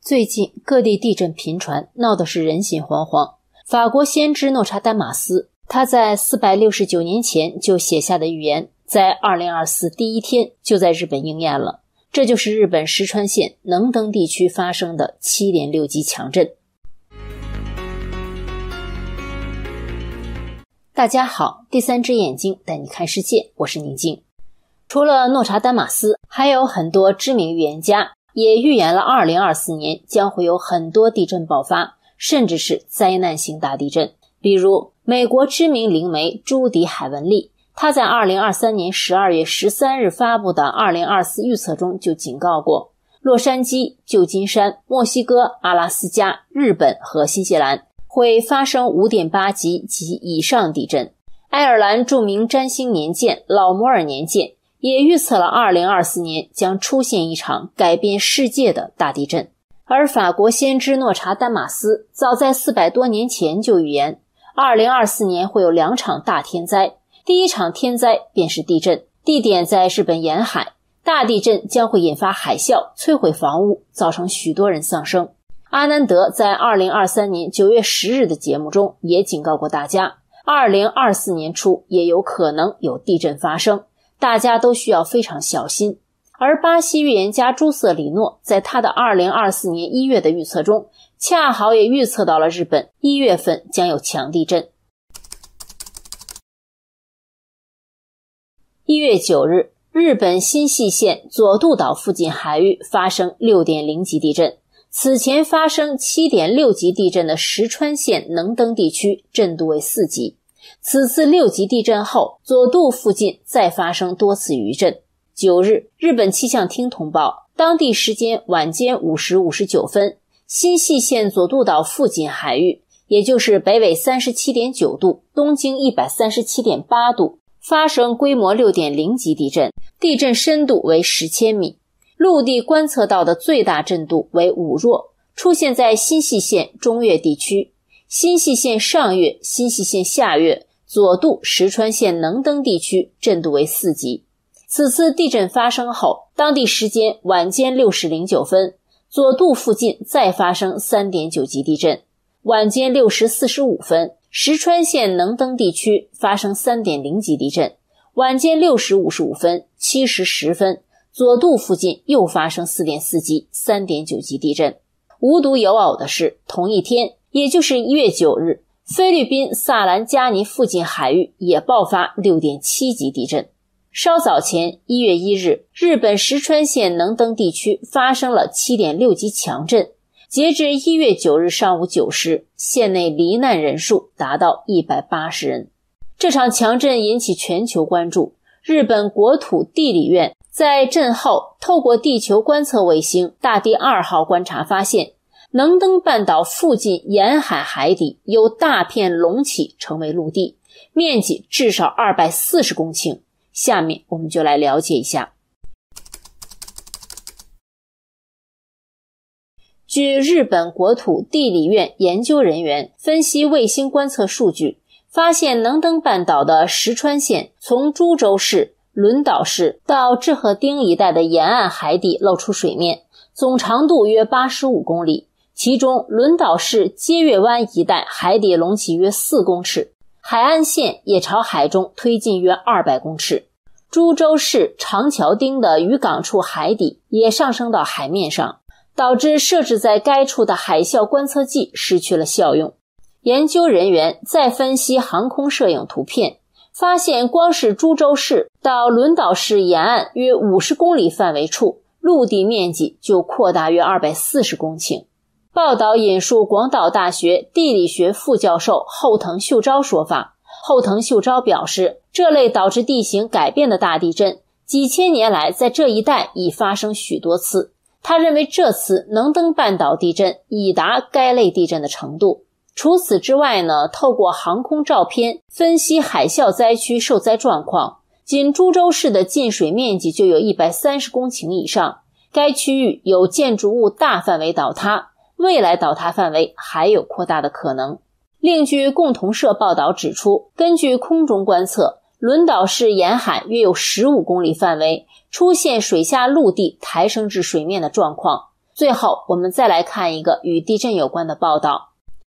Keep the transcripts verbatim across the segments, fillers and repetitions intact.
最近各地地震频传，闹得是人心惶惶。法国先知诺查丹马斯，他在四百六十九年前就写下的预言，在二零二四第一天就在日本应验了。这就是日本石川县能登地区发生的 七点六 级强震。大家好，第三只眼睛带你看世界，我是宁静。除了诺查丹马斯，还有很多知名预言家也预言了二零二四年将会有很多地震爆发，甚至是灾难性大地震。比如美国知名灵媒朱迪海文利，他在二零二三年十二月十三日发布的二零二四预测中就警告过，洛杉矶、旧金山、墨西哥、阿拉斯加、日本和新西兰会发生 五点八 级及以上地震。爱尔兰著名占星年鉴老摩尔年鉴也预测了二零二四年将出现一场改变世界的大地震。而法国先知诺查丹马斯早在四百多年前就预言，二零二四年会有两场大天灾。第一场天灾便是地震，地点在日本沿海，大地震将会引发海啸，摧毁房屋，造成许多人丧生。阿南德在二零二三年九月十日的节目中也警告过大家，二零二四年初也有可能有地震发生，大家都需要非常小心。而巴西预言家朱瑟里诺在他的二零二四年一月的预测中，恰好也预测到了日本一月份将有强地震。一月九日，日本新舄县佐渡岛附近海域发生 六点零 级地震。此前发生 七点六 级地震的石川县能登地区震度为四级。此次六级地震后，佐渡附近再发生多次余震。九日，日本气象厅通报，当地时间晚间五时五十九分，新舄县佐渡岛附近海域，也就是北纬 三十七点九 度，东经 一百三十七点八 度，发生规模 六点零 级地震，地震深度为十千米。陆地观测到的最大震度为五弱，出现在新舄县中越地区、新舄县上越、新舄县下越、佐渡、石川县能登地区震度为四级。此次地震发生后，当地时间晚间六时零九分，佐渡附近再发生 三点九 级地震。晚间六时四十五分，石川县能登地区发生 三点零 级地震。晚间六时五十五分、七时十分，佐渡附近又发生 四点四 级、三点九 级地震。无独有偶的是，同一天，也就是一月九日，菲律宾萨兰加尼附近海域也爆发 六点七 级地震。稍早前，一月一日，日本石川县能登地区发生了 七点六 级强震。截至一月九日上午九时，县内罹难人数达到一百八十人。这场强震引起全球关注。日本国土地理院在震后透过地球观测卫星大地二号观察发现，能登半岛附近沿海海底有大片隆起成为陆地，面积至少二百四十公顷。下面我们就来了解一下。据日本国土地理院研究人员分析卫星观测数据，发现能登半岛的石川县从珠洲市、轮岛市到志贺町一带的沿岸海底露出水面，总长度约八十五公里，其中轮岛市接月湾一带海底隆起约四公尺，海岸线也朝海中推进约二百公尺。珠洲市长桥町的渔港处海底也上升到海面上，导致设置在该处的海啸观测器失去了效用。研究人员再分析航空摄影图片，发现光是珠洲市到轮岛市沿岸约五十公里范围处，陆地面积就扩大约二百四十公顷。报道引述广岛大学地理学副教授后藤秀昭说法。后藤秀昭表示，这类导致地形改变的大地震，几千年来在这一带已发生许多次。他认为这次能登半岛地震已达该类地震的程度。除此之外呢，透过航空照片分析海啸灾区受灾状况，仅珠洲市的进水面积就有一百三十公顷以上，该区域有建筑物大范围倒塌，未来倒塌范围还有扩大的可能。另据共同社报道指出，根据空中观测，轮岛市沿海约有十五公里范围出现水下陆地抬升至水面的状况， 最后，我们再来看一个与地震有关的报道。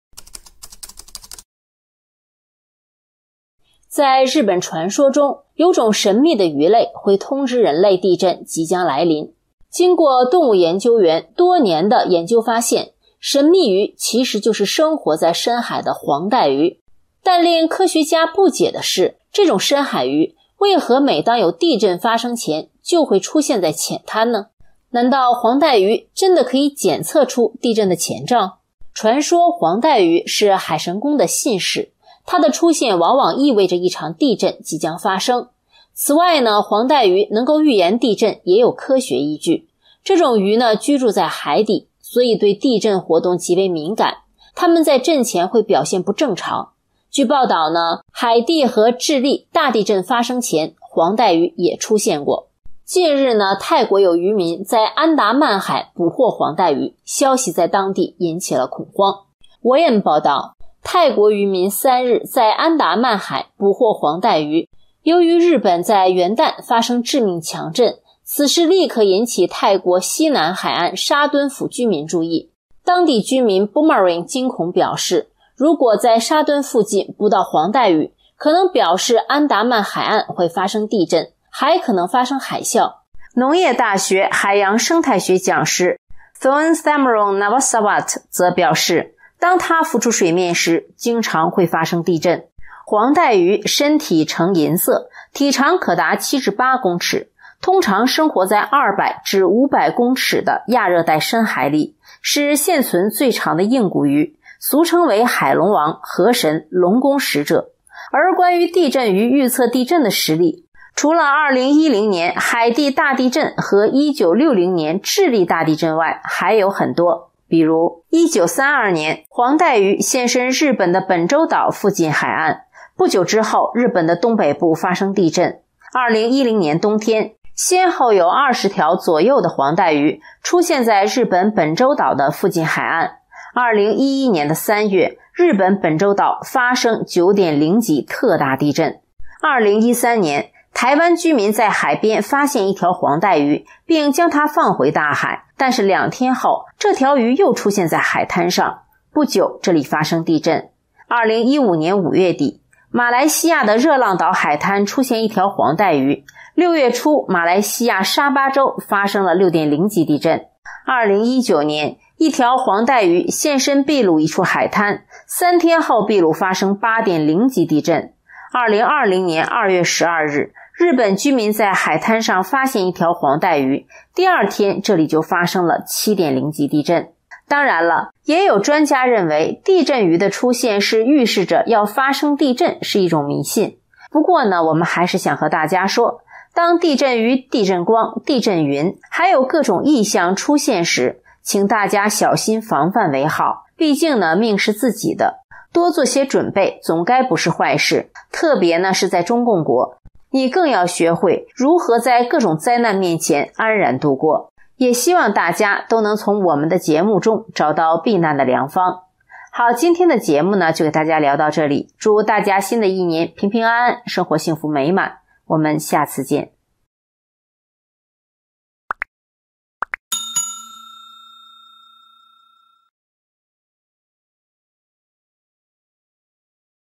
在日本传说中，有种神秘的鱼类会通知人类地震即将来临。经过动物研究员多年的研究发现，神秘鱼其实就是生活在深海的黄带鱼。但令科学家不解的是，这种深海鱼为何每当有地震发生前就会出现在浅滩呢？难道黄带鱼真的可以检测出地震的前兆？传说黄带鱼是海神宫的信使，它的出现往往意味着一场地震即将发生。此外呢，黄带鱼能够预言地震也有科学依据。这种鱼呢，居住在海底，所以对地震活动极为敏感。它们在震前会表现不正常。据报道呢，海地和智利大地震发生前，黄带鱼也出现过。近日呢，泰国有渔民在安达曼海捕获黄带鱼，消息在当地引起了恐慌。我也报道，泰国渔民三日在安达曼海捕获黄带鱼，由于日本在元旦发生致命强震，此事立刻引起泰国西南海岸沙敦府居民注意。当地居民 Boomerang 惊恐表示，如果在沙敦附近捕到黄带鱼，可能表示安达曼海岸会发生地震，还可能发生海啸。农业大学海洋生态学讲师 Thorn Thamron Navasawat 则表示，当它浮出水面时，经常会发生地震。黄带鱼身体呈银色，体长可达七至八公尺，通常生活在二百至五百公尺的亚热带深海里，是现存最长的硬骨鱼，俗称为海龙王、河神、龙宫使者。而关于地震鱼预测地震的实例，除了二零一零年海地大地震和一九六零年智利大地震外，还有很多。比如一九三二年，黄带鱼现身日本的本州岛附近海岸，不久之后，日本的东北部发生地震。二零一零年冬天，先后有二十条左右的黄带鱼出现在日本本州岛的附近海岸。二零一一年的三月，日本本州岛发生 九点零 级特大地震。二零一三年，台湾居民在海边发现一条黄带鱼，并将它放回大海，但是两天后，这条鱼又出现在海滩上。不久，这里发生地震。二零一五年五月底，马来西亚的热浪岛海滩出现一条黄带鱼。六月初，马来西亚沙巴州发生了 六点零 级地震。二零一九年，一条黄带鱼现身秘鲁一处海滩，三天后秘鲁发生 八点零 级地震。二零二零年二月十二日，日本居民在海滩上发现一条黄带鱼，第二天这里就发生了 七点零 级地震。当然了，也有专家认为地震鱼的出现是预示着要发生地震，是一种迷信。不过呢，我们还是想和大家说，当地震鱼、地震光、地震云还有各种异象出现时，请大家小心防范为好。毕竟呢，命是自己的，多做些准备总该不是坏事。特别呢是在中共国，你更要学会如何在各种灾难面前安然度过。也希望大家都能从我们的节目中找到避难的良方。好，今天的节目呢就给大家聊到这里，祝大家新的一年平平安安，生活幸福美满。我们下次见。